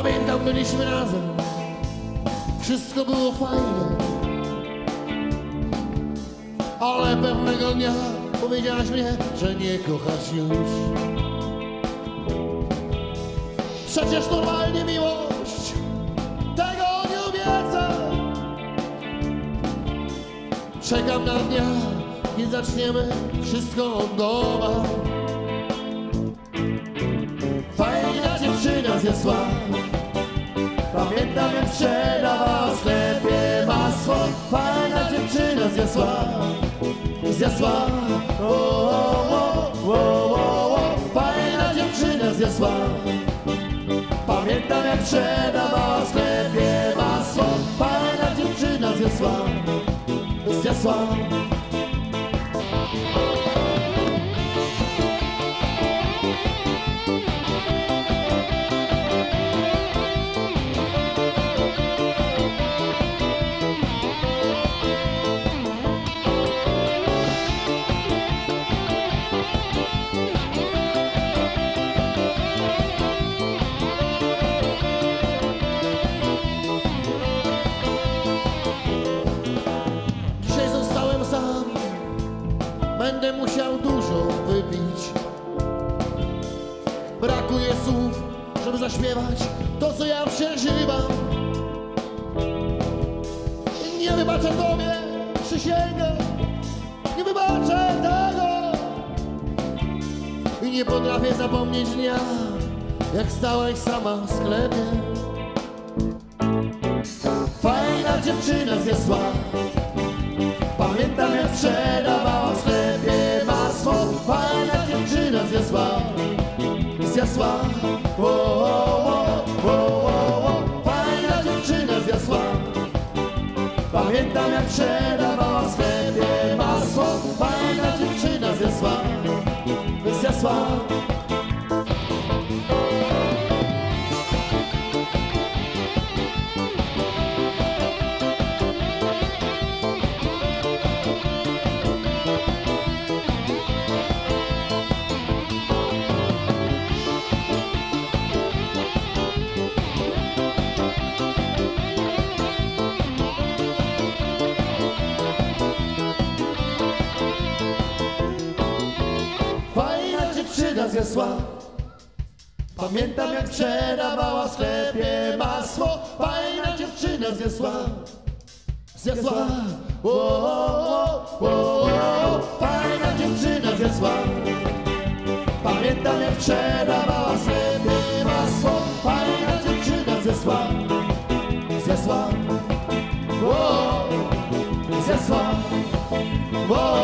Pamiętam, byliśmy razem, wszystko było fajnie, ale pewnego dnia powiedziałaś mnie, że nie kochasz już. Przecież normalnie miłość tego nie obiecam. Czekam na dnia, nie zaczniemy wszystko od nowa. Fajna dziewczyna zjadła, pamiętam jak sprzedawała w sklepie masło. Fajna dziewczyna zjadła, fajna dziewczyna zjadła. Pamiętam jak sprzedawała w sklepie masło. Fajna dziewczyna zjadła. Będę musiał dużo wypić. Brakuje słów, żeby zaśpiewać to, co ja przeżywam. Nie wybaczę tobie, przysięgam, nie wybaczę tego. I nie potrafię zapomnieć dnia, jak stałaś sama w sklepie. Fajna dziewczyna zjadła, pamiętam jak sprzedawała w sklepie masło. Fajna dziewczyna zjadła. Fajna dziewczyna zjadła. Pamiętam jak sprzedawała w sklepie masło. Fajna dziewczyna zjadła. Pamiętam jak sprzedawała w sklepie masło. Fajna dziewczyna zjadła. Fajna dziewczyna zjadła. Pamiętam jak sprzedawała w sklepie masło. Fajna dziewczyna zjadła. Zjadła.